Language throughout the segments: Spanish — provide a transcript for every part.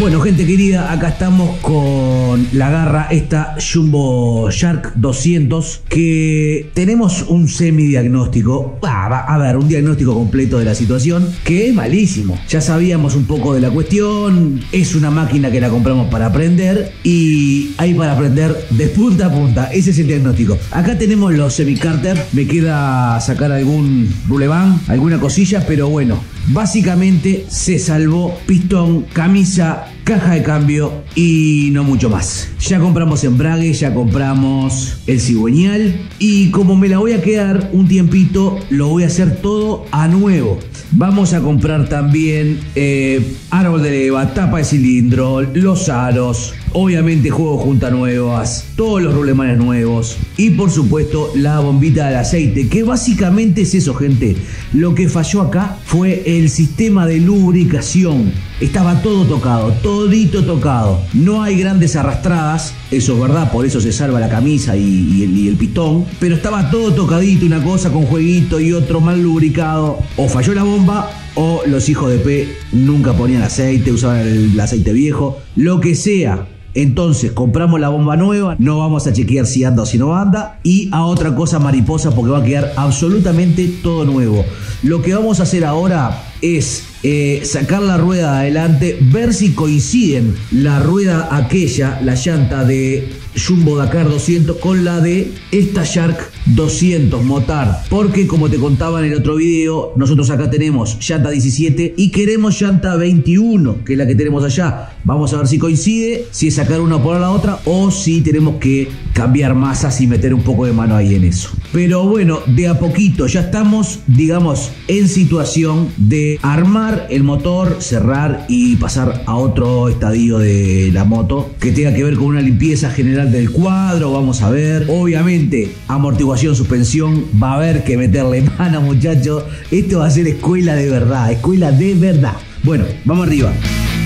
Bueno, gente querida, acá estamos con la garra, esta Jumbo Shark 200, que tenemos un semidiagnóstico, a ver, un diagnóstico completo de la situación, que es malísimo. Ya sabíamos un poco de la cuestión, es una máquina que la compramos para aprender y hay para aprender de punta a punta, ese es el diagnóstico. Acá tenemos los semi-carter, me queda sacar algún ruleván, alguna cosilla, pero bueno, básicamente se salvó pistón, camisa, caja de cambio y no mucho más. Ya compramos embrague, ya compramos el cigüeñal y como me la voy a quedar un tiempito, lo voy a hacer todo a nuevo. Vamos a comprar también árbol de leva, tapa de cilindro, los aros, obviamente juego junta nuevas, todos los rulemanes nuevos y por supuesto la bombita del aceite, que básicamente es eso, gente. Lo que falló acá fue el sistema de lubricación. Estaba todo tocado, todito tocado. No hay grandes arrastradas, eso es verdad, por eso se salva la camisa y el pistón. Pero estaba todo tocadito, una cosa con jueguito y otro mal lubricado. O falló la bomba o los hijos de P nunca ponían aceite, usaban el aceite viejo, lo que sea. Entonces compramos la bomba nueva, no vamos a chequear si anda o si no anda, y a otra cosa mariposa porque va a quedar absolutamente todo nuevo. Lo que vamos a hacer ahora es sacar la rueda adelante, ver si coinciden la rueda aquella, la llanta de Jumbo Dakar 200 con la de esta Shark 200 Motard, porque como te contaba en el otro video, nosotros acá tenemos llanta 17 y queremos llanta 21, que es la que tenemos allá. Vamos a ver si coincide, si es sacar una por la otra o si tenemos que cambiar masas y meter un poco de mano ahí en eso. Pero bueno, de a poquito ya estamos, digamos, en situación de armar el motor, cerrar y pasar a otro estadio de la moto que tenga que ver con una limpieza general del cuadro. Vamos a ver, obviamente, amortiguación, suspensión, va a haber que meterle mano, muchachos. Esto va a ser escuela de verdad, escuela de verdad. Bueno, vamos arriba.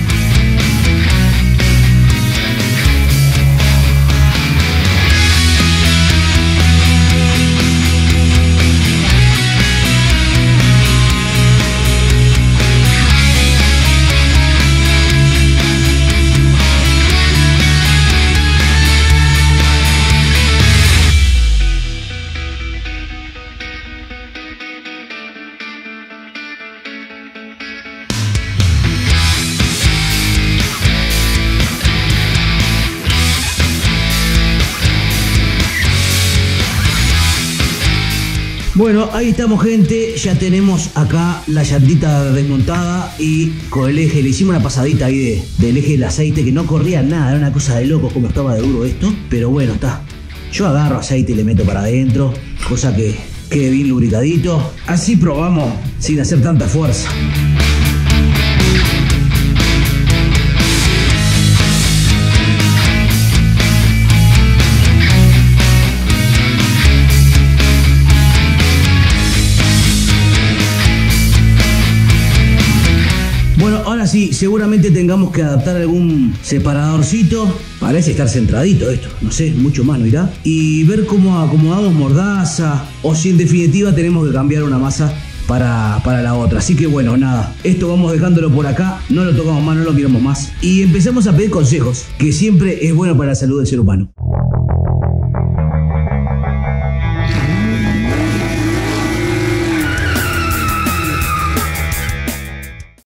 Bueno, ahí estamos, gente, ya tenemos acá la llantita desmontada y con el eje, le hicimos una pasadita ahí del eje del aceite que no corría nada, era una cosa de locos como estaba de duro esto, pero bueno, está. Yo agarro aceite y le meto para adentro, cosa que quede bien lubricadito, así probamos sin hacer tanta fuerza. Bueno, ahora sí, seguramente tengamos que adaptar algún separadorcito. Parece estar centradito esto, no sé, mucho más no irá. Y ver cómo acomodamos mordaza o si en definitiva tenemos que cambiar una masa para la otra. Así que bueno, nada, esto vamos dejándolo por acá, no lo tocamos más, no lo miramos más. Y empezamos a pedir consejos, que siempre es bueno para la salud del ser humano.